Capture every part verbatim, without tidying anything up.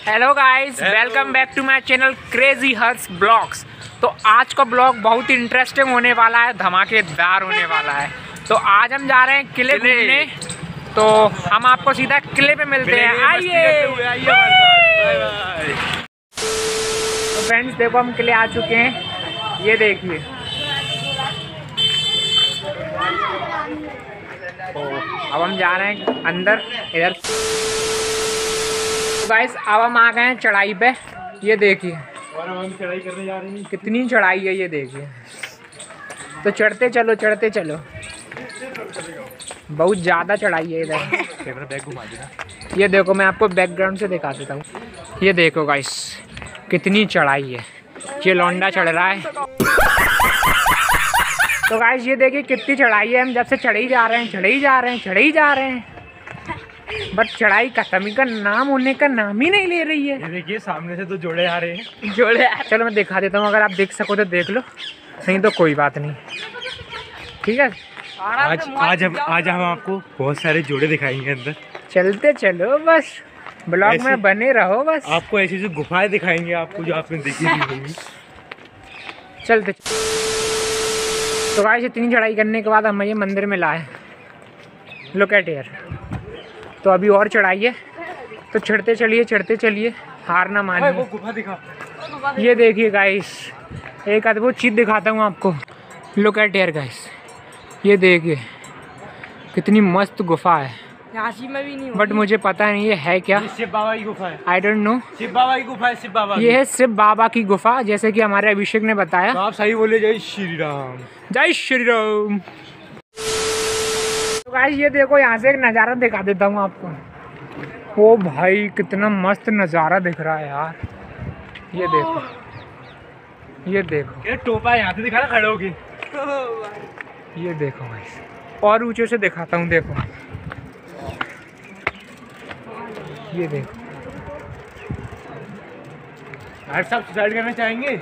Hello guys, welcome back to my channel crazy Harsh vlogs. तो आज का ब्लॉग बहुत ही इंटरेस्टिंग होने वाला है, धमाकेदार होने वाला है। तो आज हम जा रहे हैं किले घूमने, तो हम आपको सीधा किले पे मिलते हैं। आइए। तो फ्रेंड्स देखो, हम किले आ चुके हैं, ये देखिए। तो अब हम जा रहे हैं अंदर इधर। गाइस अब हम आ गए हैं चढ़ाई पे, ये देखिए। और हम चढ़ाई करने जा रहे हैं। कितनी चढ़ाई है ये देखिए। तो चढ़ते चलो चढ़ते चलो, बहुत ज़्यादा चढ़ाई है इधर। कैमरा बैक घुमा देना। ये देखो, मैं आपको बैकग्राउंड से दिखा देता हूँ। ये देखो गाइस, कितनी चढ़ाई है। ये लौंडा चढ़ रहा है। तो गाइस ये देखिए कितनी चढ़ाई है। हम जब से चढ़े ही जा रहे हैं, चढ़े ही जा रहे हैं, चढ़े ही जा रहे हैं, बट चढ़ाई खत्म का नाम होने का नाम ही नहीं ले रही है। ये देखिए सामने से तो जोड़े आ रहे हैं। जोड़े, चलो मैं दिखा देता हूँ, अगर आप देख सको तो देख लो, नहीं तो कोई बात नहीं। ठीक है, आज आज हम आज हम आपको बहुत सारे जोड़े दिखाएंगे अंदर। चलते चलो, बस ब्लॉग में बने रहो। बस आपको ऐसी ऐसी गुफाएं दिखाएंगे आपको, जो आपने देखी नहीं होंगी। चलते। तो गाइस इतनी चढ़ाई करने के बाद हम ये मंदिर में लाए। Look at here. तो अभी और चढ़ाई है, तो चढ़ते चलिए चढ़ते चलिए, हार ना मानिए। वो गुफा दिखा। ये देखिए गाइस, एक अद्भुत चीज़ दिखाता हूँ आपको। लुक एट हियर गाइस, ये देखिए कितनी मस्त गुफा है। में भी नहीं, बट मुझे पता नहीं ये है क्या। शिव बाबा की गुफा है। I don't know. शिव बाबा की गुफा है। शिव बाबा ये है शिव बाबा की गुफा, जैसे कि हमारे अभिषेक ने बताया। तो आप सही बोले, जय श्री राम। जय श्री राम। तो गाइस ये देखो, यहाँ से एक नज़ारा दिखा देता हूँ आपको। ओ भाई कितना मस्त नज़ारा दिख रहा है यार। ये देखो, ये देखो, ये टोपा यहाँ से दिखा ना खड़े होके। ये देखो गाइस, और ऊंचे से दिखाता हूँ। देखो ये देखो यार, सब सुसाइड करना चाहेंगे।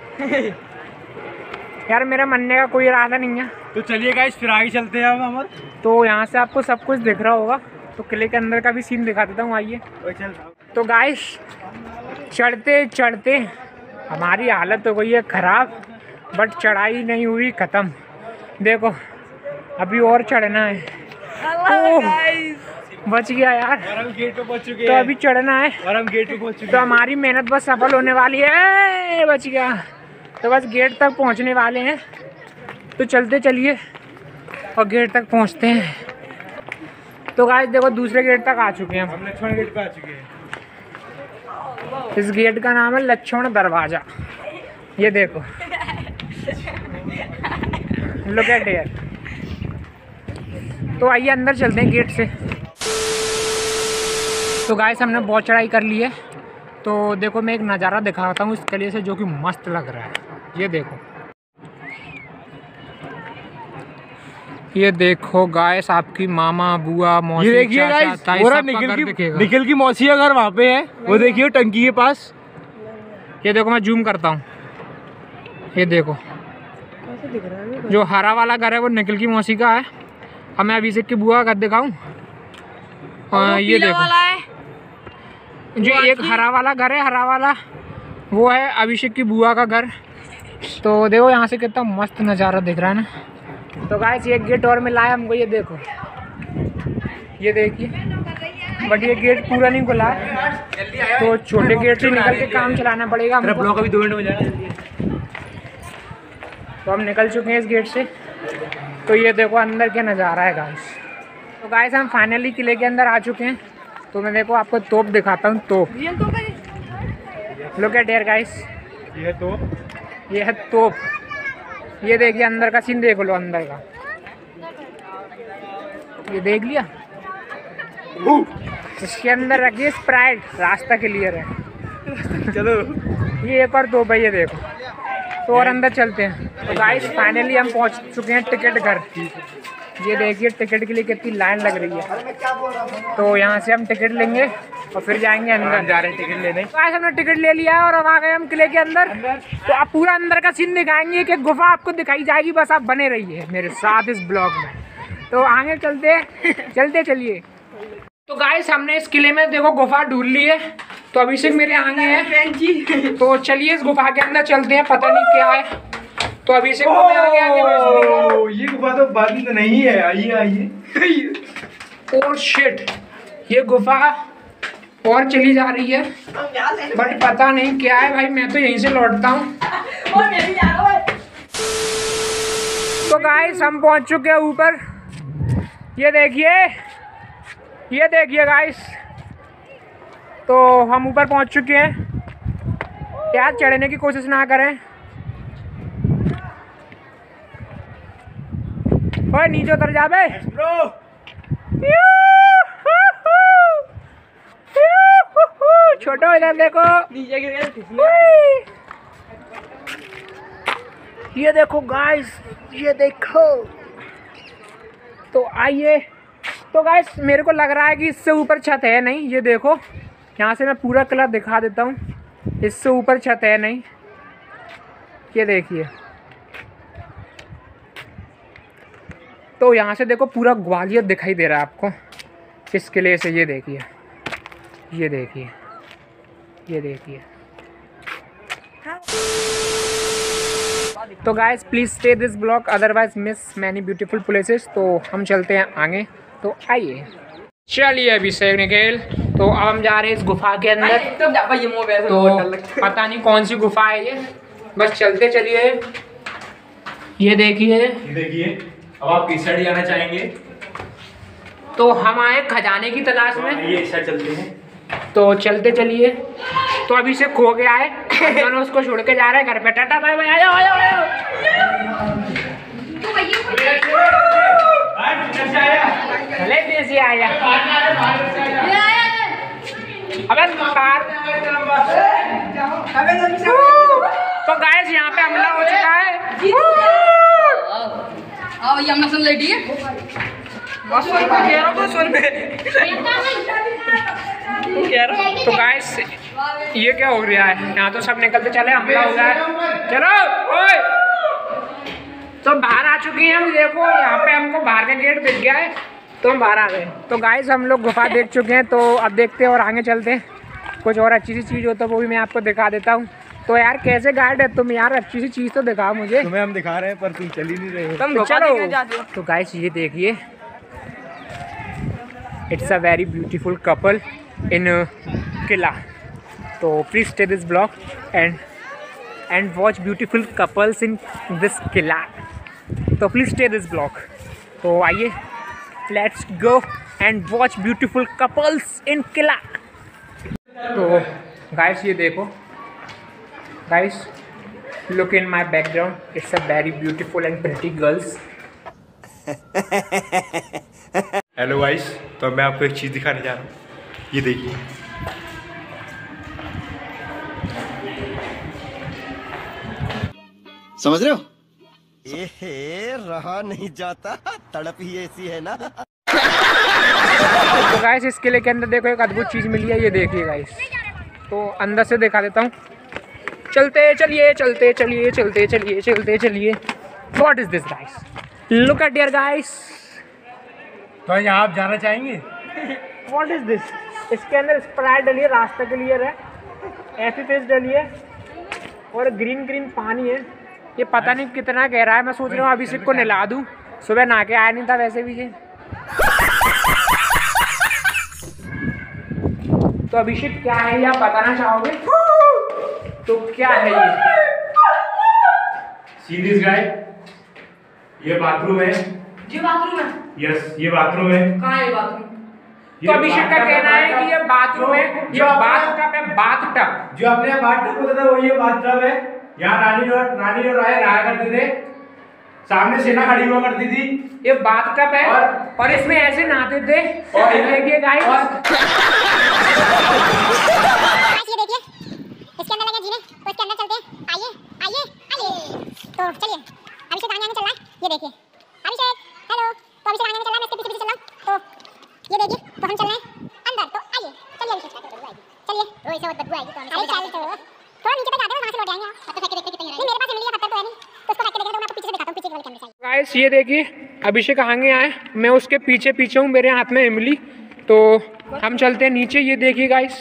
यार, मेरा मनने का कोई इरादा नहीं है। तो चलिए गाइस, फिर आगे चलते हैं। अब हमारे तो यहाँ से आपको सब कुछ दिख रहा होगा, तो किले के अंदर का भी सीन दिखा देता हूँ, आइए। तो गाइस चढ़ते चढ़ते हमारी हालत हो गई है ख़राब, बट चढ़ाई नहीं हुई ख़त्म। देखो अभी और चढ़ना है। ओह, बच गया यार। और हम गेट पे पहुंच चुके हैं। तो अभी चढ़ना है, और हम गेट पे पहुंच चुके तो हैं। हमारी मेहनत बस सफल होने वाली है। बच गया। तो बस गेट तक पहुंचने वाले हैं, तो चलते चलिए और गेट तक पहुंचते हैं। तो गाइस देखो, दूसरे गेट तक आ चुके हैं हम। लक्ष्मण गेट पे आ चुके हैं। इस गेट का नाम है लक्ष्मण दरवाजा। ये देखो, लुक एट हियर। तो आइए अंदर चलते हैं गेट से। तो गाइस हमने बहुत चढ़ाई कर ली है, तो देखो मैं एक नज़ारा दिखाता हूँ इस किले से, जो कि मस्त लग रहा है। ये देखो, ये देखो गाइस, आपकी मामा बुआ मौसी, ये देखिए चाचा, गाइस, ताई, पूरा सबका निखिल घर की दिखेगा। निखिल की मौसी का घर वहाँ पे है। वो देखिए टंकी के पास। ये देखो, मैं जूम करता हूँ। ये देखो, जो हरा वाला घर है वो निखिल की मौसी का है। अब मैं अभिषेक की बुआ का घर दिखाऊं। हाँ, ये देखो, जो एक हरा वाला घर है, हरा वाला वो है अभिषेक की बुआ का घर। तो देखो यहाँ से कितना मस्त नज़ारा दिख रहा है ना। तो गाइस एक गेट और मिला है हमको, ये देखो, ये देखिए। बट ये गेट पूरा नहीं खुला है, तो छोटे गेट से निकल के काम चलाना पड़ेगा हमको। ब्लॉक अभी दो मिनट में जाएगा। तो हम निकल चुके हैं इस गेट से। तो ये देखो अंदर क्या नज़ारा है गाइस। तो गाइस हम फाइनली किले के अंदर आ चुके हैं। तो मैं देखो आपको तोप दिखाता हूँ। तोप, लुक एट हियर गाइस। ये तो ये है तोप। ये देखिए अंदर का सीन, देख लो अंदर का। ये देख लिया। इसके अंदर रखिए स्प्राइट, रास्ता क्लियर है। चलो, ये एक और तोप है, ये देखो। तो और अंदर चलते हैं। तो गाइस फाइनली हम पहुंच चुके हैं टिकट घर। ये देखिए टिकट के लिए कितनी लाइन लग रही है। तो यहाँ से हम टिकट लेंगे और फिर जाएंगे अंदर। जा रहे हैं टिकट लेने। गाइस हमने टिकट ले लिया है और अब आ गए हम किले के अंदर। तो आप पूरा अंदर का सीन दिखाएंगे, कि गुफा आपको दिखाई जाएगी। बस आप बने रहिए मेरे साथ इस ब्लॉग में। तो आगे चलते चलते चलिए। तो गाइस हमने इस किले में देखो गुफा ढूंढ ली है, तो अभिषेक मेरे आगे है, तो चलिए इस गुफा के अंदर चलते हैं, पता नहीं क्या है। तो अभिषेक को मैं आगे आगे भेज दूंगा। ये गुफा तो बंद नहीं है, आइए आइए। ओह शिट, ये गुफा और चली जा रही है, बट पता नहीं क्या है भाई, मैं तो यहीं से लौटता हूँ। तो गाइस हम पहुंच चुके हैं ऊपर, ये देखिए, ये देखिए गाइस, तो हम ऊपर पहुंच चुके हैं। यार चढ़ने की कोशिश ना करें, ओए नीचे उतर जा बे। छोटो इधर देखो, ये देखो गाइस, ये देखो। तो आइए, तो गाइस मेरे को लग रहा है कि इससे ऊपर छत है नहीं, ये देखो यहाँ से मैं पूरा किला दिखा देता हूँ, इससे ऊपर छत है नहीं, ये देखिए। तो यहाँ से देखो पूरा ग्वालियर दिखाई दे रहा है आपको इस किले से, ये देखिए, ये देखिए, ये देखिए। तो guys please stay this vlog, otherwise miss many beautiful places. तो हम चलते हैं आगे, तो आइए। चलिए अभिषेक निकल, तो अब हम जा रहे हैं इस गुफा के अंदर। तो पता नहीं कौन सी गुफा है ये, बस चलते चलिए। ये देखिए, ये देखिए। अब आप किस साइड जाना चाहेंगे? तो हम आए खजाने की तलाश में, ये इस साइड चलते हैं। तो चलते चलिए। तो अभी से खो गया है, दोनों उसको छोड़ के जा रहे हैं घर पे। टाटा बाय बाय, आयो आयो आयो। चले देसी आया, अबे बाहर। तो गाइस यहाँ पे हमला हो चुका है। आओ ये हमने सुन लेडी है, बस सुन को कह रहा हूं, सुन तो गाइस ये क्या हो रहा है, यहाँ तो सब निकलते चले, हमला हो गया है। चलो ओए, तो बाहर आ चुकी हैं हम, देखो यहाँ पे हमको बाहर का गेट दिख गया है, तो हम बाहर आ गए। तो गाइस हम लोग गुफा देख चुके हैं, तो अब देखते हैं और आगे चलते हैं, कुछ और अच्छी सी चीज़ हो तो वो भी मैं आपको दिखा देता हूँ। तो यार कैसे गाइड है तुम यार, अच्छी सी चीज़ तो दिखाओ मुझे। तुम्हें हम दिखा रहे हैं पर तुम चल ही नहीं रहे हो। तुम तो गुफा चलो। देखने जाते हो। तो गाइस ये देखिए, it's a very beautiful couple in किला। तो please stay this vlog and and watch beautiful couples in this किला। तो प्लीज स्टे दिस ब्लॉग। तो आइए let's go and watch beautiful couples in किला। तो गाइस ये देखो guys, look in my background, it's a very beautiful and pretty girls. Hello guys, तो मैं आपको एक चीज़ दिखाने जा रहा हूँ, ये देखिए। समझ रहे हो? ये रहा नहीं जाता, तड़प ही ऐसी है ना। तो गाइस इस किले के अंदर देखो एक अद्भुत चीज़ मिली है, ये देखिए गाइस। तो अंदर से दिखा देता हूँ, चलते चलिए चलते चलिए चलते चलिए चलते चलिए। What is this guys, look at dear guys. तो यहाँ आप जाना चाहेंगे? व्हाट इज दिस, इसके अंदर स्प्राइट डली है, रास्ता क्लियर है, ऐसी फेस डली है और ग्रीन ग्रीन पानी है। ये पता नहीं कितना गहरा है, मैं सोच रहा हूँ अभिषेक को नहला दूँ, सुबह नहा के आया नहीं था वैसे भी ये। तो अभिषेक क्या है ये आप बताना चाहोगे? तो क्या है ये? सी दिस गाय, ये बाथरूम है। जी बाथरूम है। यस, ये बाथरूम है। कहाँ है बाथरूम? तो अभिषेक का कहना है कि ये बाथरूम है, ये बाथ टब है, बाथ टब। जो अपने बाथ टब होता था वो ये बाथ टब है। यहाँ रानी और रानी और राय रहा करते थे, सामने सेना खड़ी हुआ करती थी। ये बाथ टब है और, और इसमें ऐसे नहाते थे। और ये देखिए गाइस, ये देखिए, इसके अंदर लगे जीने, तो इसके अंदर चलते हैं। आइए आइए आइए। तो चलिए, अभिषेक आगे आगे चल रहा है, ये देखिए अभिषेक, हेलो। तो अभिषेक आगे आगे चल रहा है, मैं इसके पीछे पीछे चल रहा हूँ। तो ये देखिए, तो हम चल रहे हैं अंदर। तो आइए चलिए अभिषेक, चलिए। रोई से बदबू आएगी तो हम चल तो थोड़ा नीचे तक आते हैं, वहाँ से लौट आएंगे। पत्थर फेंक के देखते कितने हैं। नहीं मेरे पास इमली का पत्थर तो है नहीं, तो उसको फेंक के देखते हैं। तो मैं आपको पीछे से दिखाता हूँ, पीछे वाले कैमरे से। गाइस ये देखिए अभिषेक आगे आए, मैं उसके पीछे पीछे हूँ, मेरे हाथ में इमली। तो हम चलते हैं नीचे। ये देखिए गाइस,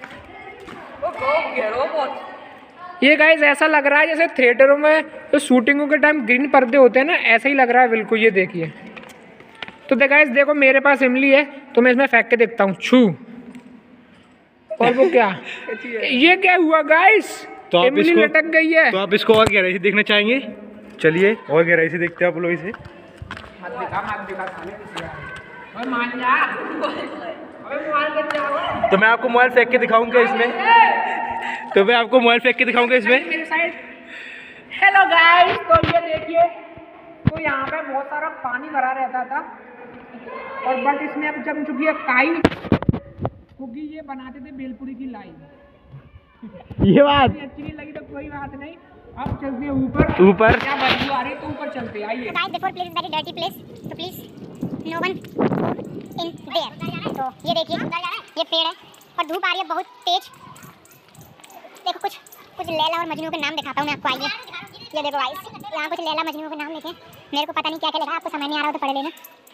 ये गाइस ऐसा लग रहा है जैसे थिएटरों में तो शूटिंगों के टाइम ग्रीन पर्दे होते हैं ना, ऐसा ही लग रहा है बिल्कुल। ये देखिए। तो दे गाइस देखो, मेरे पास इमली है तो मैं इसमें फेंक के देखता हूँ। छू। और वो क्या ये क्या हुआ गाइस? तो आप इमली इसको लटक गई है। तो आप इसको और गहराई से देखना चाहेंगे? चलिए और गहराई से देखते हैं आप लोग इसे। मत दिखा, मत दिखा साले किसी का। ओए मान जा। ओए मोबाइल कर जाओ। तो मैं आपको मोबाइल फेंक के दिखाऊंगा इसमें। तो मैं आपको मोबाइल फेंक के दिखाऊंगा इसमें। मेरे साइड। हेलो गाइस, तो ये देखिए, तो यहाँ पे बहुत सारा पानी भरा रहता था और बट इसमें अब जब चुकी है काई, क्योंकि ये बनाते थे भेलपुरी की लाई। ये बात अच्छी नहीं लगी तो कोई बात नहीं, अब चलते हैं ऊपर। ऊपर क्या बदबू आ रही है तो ऊपर चलते हैं, आइए। Guys before place is very dirty place, तो please no one in there. तो ये देखिए, ये पेड़ है और धूप आ रही है बहुत तेज। देखो कुछ कुछ लैला और मजनू के नाम दिखाता हूँ मैं आपको, आइए। ये देखो गाइस, यहाँ कुछ लैला मजनू के नाम लिखे। मेरे को पता नहीं क्या क्या लिखा है, आपको समझ नहीं आ रहा हो तो पढ़ लेना।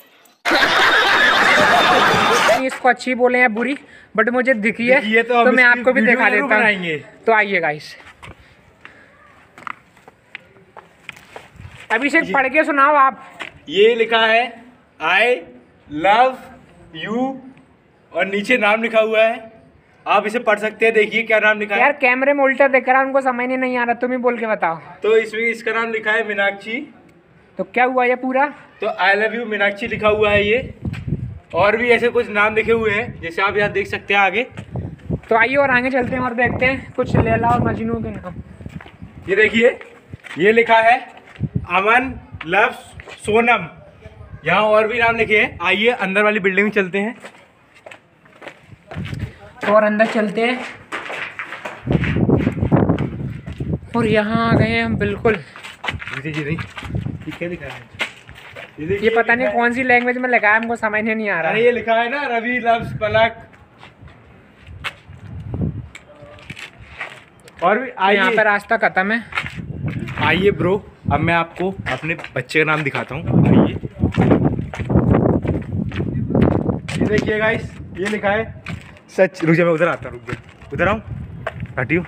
इसको अच्छी बोले या बुरी, बट मुझे दिखी है दिखी है तो, तो मैं हम आपको भी इसकी दिखा वीडियो देता बनाएंगे। हूँ। तो आइए गाइस, अभिषेक पढ़ के सुनाओ आप। ये लिखा है आई लव यू और नीचे नाम लिखा हुआ है, आप इसे पढ़ सकते हैं। देखिए क्या नाम लिखा है। यार कैमरे में उल्टा दिख रहा है, उनको समझ नहीं आ रहा, तुम ही बोल के बताओ। तो इसमें इसका नाम लिखा है मीनाक्षी। तो क्या हुआ ये पूरा? तो आई लव यू मीनाक्षी लिखा हुआ है ये, और भी ऐसे कुछ नाम लिखे हुए हैं जैसे आप यहाँ देख सकते हैं आगे। तो आइए और आगे चलते हैं और देखते हैं कुछ लैला और मजनू के नाम। ये देखिए, ये लिखा है अमन लव सोनम। यहाँ और भी नाम लिखे हैं। आइए अंदर वाली बिल्डिंग में चलते हैं। तो और अंदर चलते हैं और यहाँ आ गए हैं हम बिल्कुल। जी जी नहीं, ये क्या लिखा है? ये, ये पता नहीं कौन सी लैंग्वेज में लिखा है, हमको समझ नहीं आ रहा। अरे ये लिखा है ना रवि लव्स पलक। और भी तो यहाँ पे रास्ता खत्म है। आइए ब्रो, अब मैं आपको अपने बच्चे का नाम दिखाता हूँ। आइए, ये देखिए गाइस, ये लिखा है सच। रुक जा, मैं उधर आता हूँ, रुक जा, उधर आऊँ, हटियो।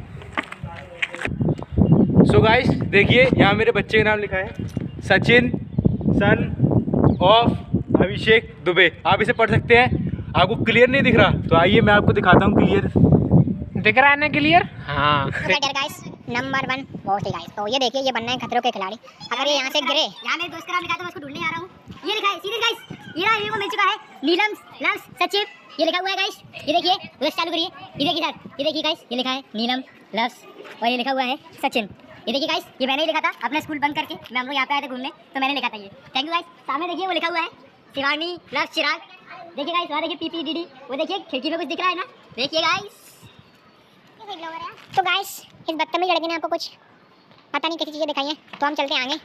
सो गाइस देखिए, यहाँ मेरे बच्चे का नाम लिखा है सचिन सन ऑफ अभिषेक दुबे। आप इसे पढ़ सकते हैं। आपको क्लियर नहीं दिख रहा तो आइए मैं आपको दिखाता हूँ क्लियर। दिख रहा है ना क्लियर? हाँ। गाइस नंबर वन बहुत ही गाइस। तो ये देखिए, ये बनना है खतरों के खिलाड़ी। अगर ये यहाँ से गिरे, यहाँ मेरे दोस्त का नाम लिखा है तो मैं उसको ढूंढने आ रहा हूँ। ये लिखा है सीरियस गाइस, ये रहा, ये को मिल चुका है नीलम लव्स सचिव। ये लिखा हुआ है गाइस, ये देखिए, उधर चालू करिए। ये देखिए सर, ये देखिए गाइस, ये लिखा है नीलम लव्स और ये लिखा हुआ है सचिन। ये देखिए गाइस, ये मैंने ही लिखा था अपना स्कूल बंद करके, मैं हम लोग यहाँ पे आए थे घूमने तो मैंने लिखा था ये। Thank you guys. सामने देखिए वो लिखा हुआ है शिवानी लव्स चिराग। देखिए गाइस, वहाँ देखिए पीपी डीडी, वो देखिए खिड़की में कुछ दिख रहा है ना, देखिए गाइस। तो गाइस इस बदतमीज लड़के ने आपको कुछ पता नहीं कैसी चीज़ें दिखाई हैं, तो हम चलते हैं आगे।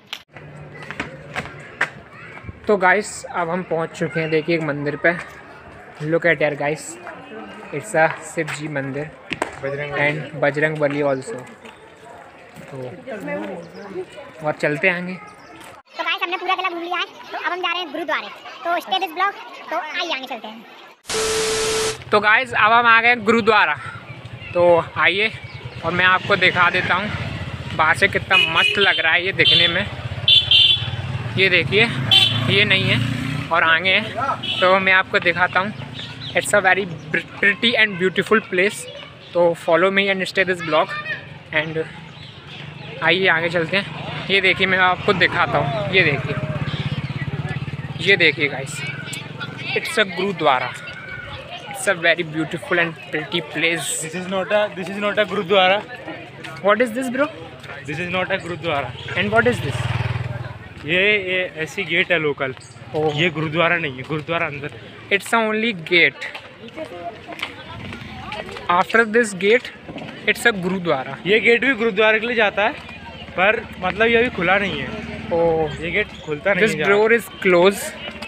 तो गाइस अब हम पहुंच चुके हैं, देखिए एक मंदिर पे। लुक एट यार guys, it's a Shiv ji mandir and Bajrang Bali also. तो और चलते हैं आगे। तो गाइस हमने पूरा किला घूम लिया है, तो अब हम जा रहे हैं गुरुद्वारे। तो स्टे दिस ब्लॉग, तो आइए आगे चलते हैं। तो गाइस अब हम आ गए गुरुद्वारा। तो आइए और मैं आपको दिखा देता हूँ बाहर से कितना मस्त लग रहा है ये दिखने में। ये देखिए, ये नहीं है और आगे है, तो मैं आपको दिखाता हूँ। It's a very pretty and beautiful place. तो follow me and stay this vlog and आइए आगे चलते हैं। ये देखिए, मैं आपको दिखाता हूँ। ये देखिए, ये देखिए guys, it's a gurudwara. It's a very beautiful and pretty place. This is not a this is not a Gurudwara. What is this, bro? This is not a Gurudwara. And what is this? ये ये ऐसी gate है local. Oh. ये गुरुद्वारा नहीं है, गुरुद्वारा अंदर है। It's only gate. After this gate, it's a Gurudwara. ये गेट भी गुरुद्वारे के लिए जाता है, पर मतलब ये अभी खुला नहीं है। Oh. ये गेट खुलता नहीं This है। door is closed.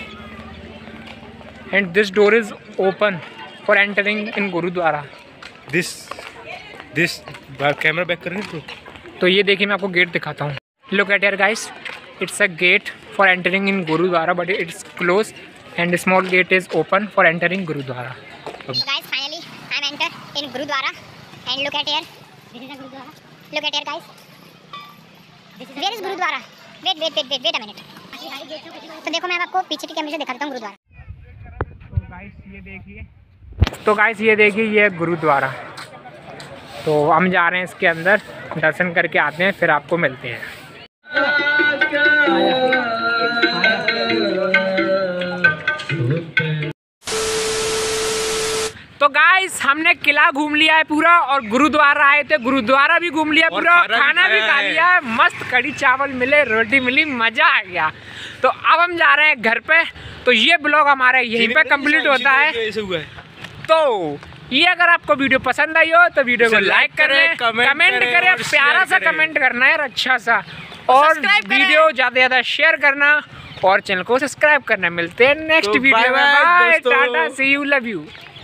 And this door is open for entering in Gurudwara. This this camera back करेंगे तो तो ये देखिए, मैं आपको गेट दिखाता हूँ। Look at here guys, it's a gate for entering in Gurudwara, but it's closed and small gate is open for entering gurudwara. Guys finally I am enter in gurudwara and look at here, this is the gurudwara, look at here guys, where is gurudwara, wait wait wait wait wait a minute. तो देखो मैं आपको पीछे की कैमरे से दिखाता हूँ गुरुद्वारा। तो गाइस ये देखिए, तो गाइस ये देखिए ये गुरुद्वारा। तो हम जा रहे हैं इसके अंदर, दर्शन करके आते हैं, फिर आपको मिलते हैं। तो गाइस हमने किला घूम लिया है पूरा और गुरुद्वारा आए थे, गुरुद्वारा भी घूम लिया पूरा और खाना भी खा लिया है। मस्त कड़ी चावल मिले, रोटी मिली, मजा आ गया। तो अब हम जा रहे हैं घर पे। तो ये ब्लॉग हमारा यहीं पे कंप्लीट होता है। तो ये अगर आपको वीडियो पसंद आई हो तो वीडियो को लाइक करें, कमेंट करें, प्यारा सा कमेंट करना है अच्छा सा, और वीडियो ज़्यादा से ज़्यादा शेयर करना और चैनल को सब्सक्राइब करना। मिलते हैं नेक्स्ट वीडियो में। Bye, tata, see you, love you.